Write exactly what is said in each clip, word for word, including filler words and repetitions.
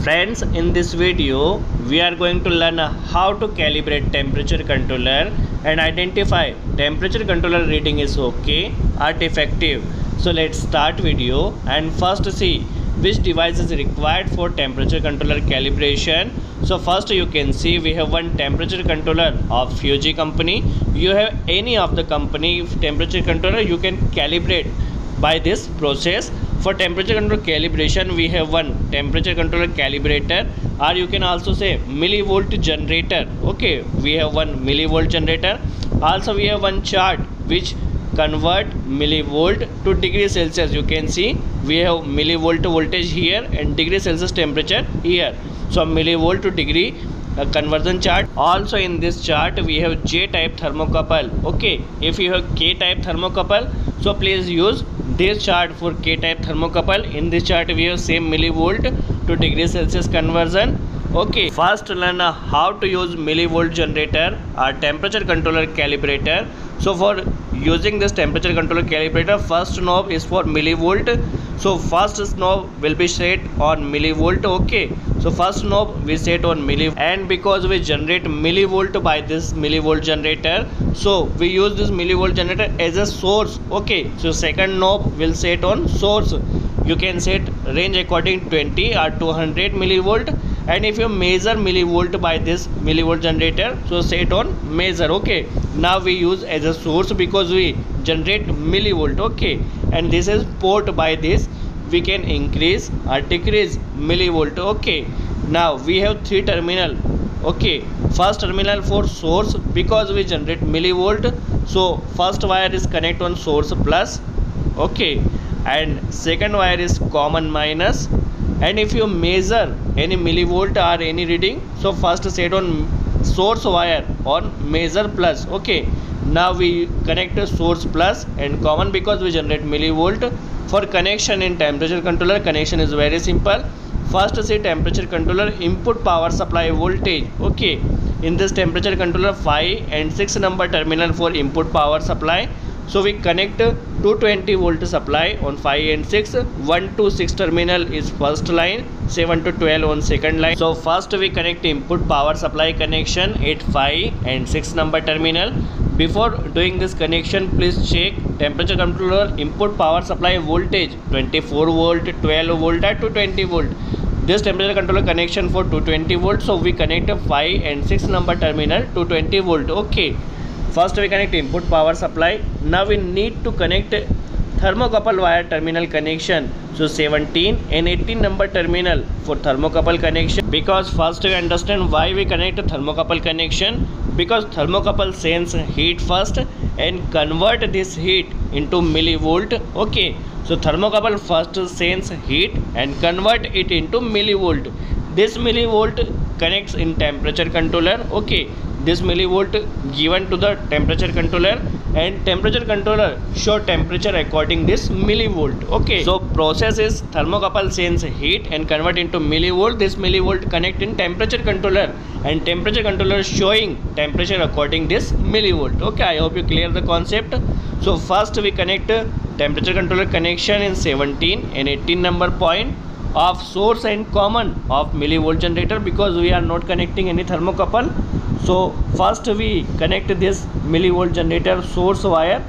Friends, in this video we are going to learn how to calibrate temperature controller and identify temperature controller reading is okay or defective. So let's start video and first see which device is required for temperature controller calibration. So first you can see we have one temperature controller of Fuji company. You have any of the company temperature controller, you can calibrate by this process. For temperature control calibration we have one temperature controller calibrator, or you can also say millivolt generator. Okay, we have one millivolt generator. Also we have one chart which convert millivolt to degree Celsius. You can see we have millivolt voltage here and degree Celsius temperature here. So millivolt to degree uh, conversion chart. Also in this chart we have J type thermocouple. Okay, if you have K type thermocouple, so please use this chart for K type thermocouple. In this chart we have same millivolt to degree Celsius conversion. Okay, first learn how to use millivolt generator or temperature controller calibrator. So for using this temperature controller calibrator, first knob is for millivolt. So first knob will be set on millivolt. Okay, so first knob we set on millivolt, and because we generate millivolt by this millivolt generator, so we use this millivolt generator as a source. Okay, so second knob will set on source. You can set range according twenty or two hundred millivolt, and if you measure millivolt by this millivolt generator, so set on measure. Okay, now we use as a source because we generate millivolt. Okay, and this is port. By this we can increase or decrease millivolt. Okay, now we have three terminal. Okay, first terminal for source, because we generate millivolt, so first wire is connect on source plus. Okay, and second wire is common minus. And if you measure any millivolt or any reading, so first set on source wire on measure plus. Okay, now we connect source plus and common because we generate millivolt. For connection in temperature controller, connection is very simple. First see temperature controller input power supply voltage. Okay, in this temperature controller five and six number terminal for input power supply. So we connect two hundred twenty volt supply on five and six. one to six terminal is first line, seven to twelve on second line. So first we connect input power supply connection at five and six number terminal. Before doing this connection, please check temperature controller input power supply voltage twenty-four volt, twelve volt or two hundred twenty volt. This temperature controller connection for two hundred twenty volt, so we connect five and six number terminal two hundred twenty volt. Okay, first we connect input power supply. Now we need to connect thermocouple wire terminal connection, so seventeen and eighteen number terminal for thermocouple connection. Because first we understand why we connect thermocouple connection, because thermocouple sends heat first and convert this heat into millivolt. Okay, so thermocouple first sends heat and convert it into millivolt. This millivolt connects in temperature controller. Okay, this millivolt given to the temperature controller, and temperature controller show temperature according this millivolt. Okay, so process is thermocouple sends heat and convert into millivolt. This millivolt connect in temperature controller, and temperature controller showing temperature according this millivolt. Okay, I hope you clear the concept. So first we connect temperature controller connection in seventeen and eighteen number point of source and common of millivolt generator, because we are not connecting any thermocouple. So first we connect this millivolt generator source wire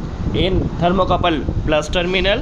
in thermocouple plus terminal,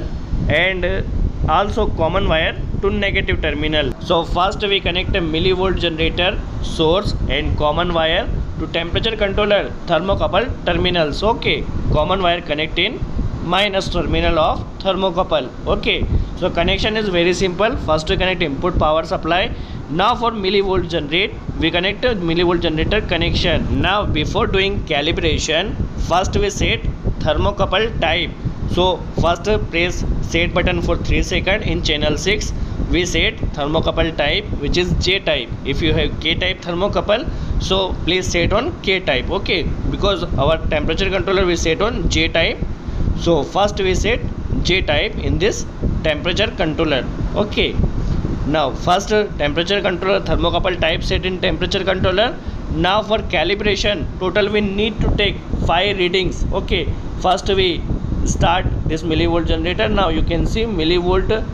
and also common wire to negative terminal. So first we connect a millivolt generator source and common wire to temperature controller thermocouple terminals. Okay, common wire connect in minus terminal of thermocouple. Okay, so connection is very simple. First we connect input power supply. Now for millivolt generate, we connect a millivolt generator connection. Now before doing calibration, first we set thermocouple type. So first press set button for three seconds. In channel six we set thermocouple type, which is J type. If you have K type thermocouple, so please set on K type. Okay, because our temperature controller we set on J type, so first we set J type in this temperature controller. Okay, now first temperature controller thermocouple type set in temperature controller. Now for calibration, total we need to take five readings. Okay, first we start this millivolt generator. Now you can see millivolt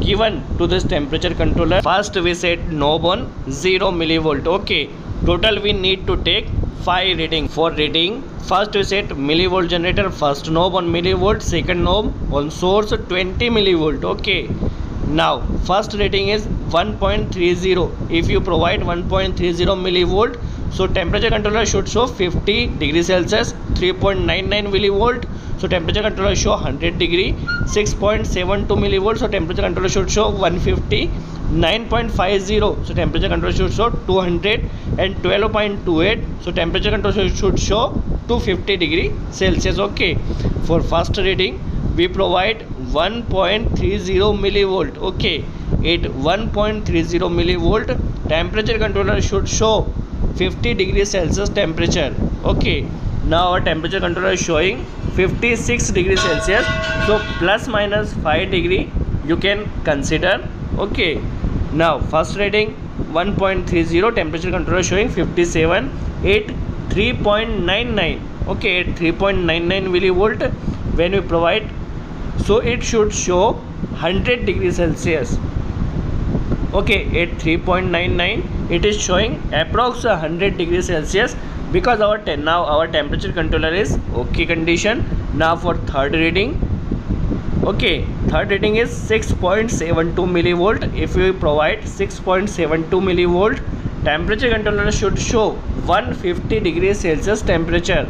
given to this temperature controller. First we set knob on zero millivolt. Okay, total we need to take five reading. For reading, first we set millivolt generator, first knob on millivolt, second knob on source twenty millivolt. Okay, now first reading is one point three zero. If you provide one point three zero millivolt, so temperature controller should show fifty degrees Celsius. Three point nine nine millivolt, so temperature controller show one hundred degree. Six point seven two millivolt, so temperature controller should show one fifty. Nine point five zero, so temperature controller should show two hundred. And twelve point two eight, so temperature controller should show two hundred fifty degree Celsius. Okay, for first reading we provide one point three zero millivolt. Okay, at one point three zero millivolt, temperature controller should show fifty degrees Celsius temperature. Okay, now our temperature controller is showing fifty-six degrees Celsius, so plus minus five degree you can consider. Okay, now first reading one point three zero, temperature controller showing fifty-seven at three point nine nine. Okay, at three point nine nine millivolt when we provide, so it should show one hundred degrees Celsius. Okay, at three point nine nine it is showing approx one hundred degrees Celsius, because our ten now our temperature controller is okay condition. Now for third reading, okay, third reading is six point seven two millivolt. If we provide six point seven two millivolt, temperature controller should show one hundred fifty degrees Celsius temperature.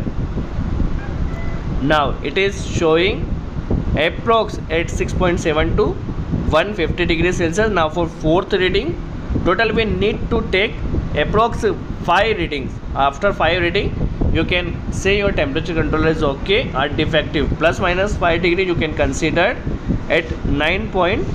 Now it is showing approx at six point seven two, one hundred fifty degrees Celsius. Now for fourth reading, total we need to take approx five readings. After five reading, you can say your temperature controller is okay or defective. Plus minus five degree you can consider at nine point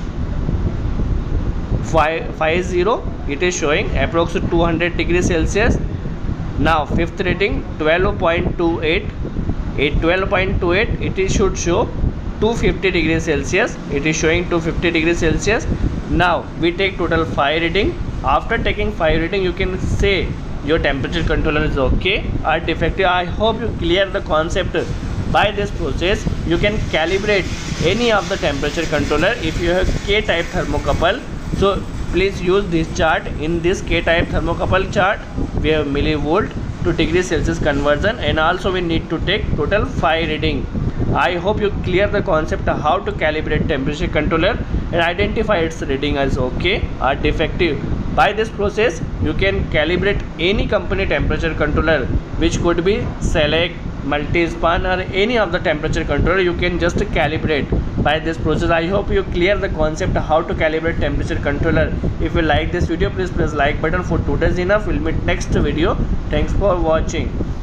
five zero. It is showing approx two hundred degrees Celsius. Now fifth reading twelve point two eight. At twelve point two eight it is should show two hundred fifty degrees Celsius. It is showing two hundred fifty degrees Celsius. Now we take total five reading. After taking five reading, you can say your temperature controller is okay or defective. I hope you clear the concept. By this process you can calibrate any of the temperature controller. If you have K-type thermocouple, so please use this chart. In this K-type thermocouple chart we have millivolt to degree Celsius conversion, and also we need to take total five reading. I hope you clear the concept of how to calibrate temperature controller and identify its reading as okay or defective. By this process you can calibrate any company temperature controller, which could be Select, Multispan or any of the temperature controller. You can just calibrate by this process. I hope you clear the concept of how to calibrate temperature controller. If you like this video, please press like button. For today's enough. We'll meet next video. Thanks for watching.